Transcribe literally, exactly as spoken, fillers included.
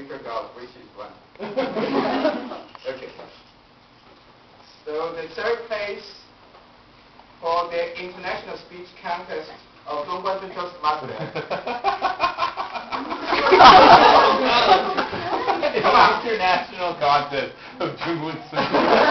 we forgot which is one. Okay. So the third place for the International Speech Contest of Zhongguancun Toastmasters. International Contest of Zhongguancun.